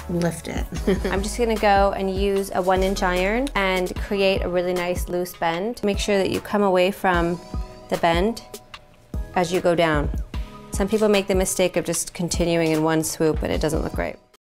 lift it. I'm just gonna go and use a 1-inch iron and create a really nice loose bend. Make sure that you come away from the bend as you go down. Some people make the mistake of just continuing in one swoop and it doesn't look right.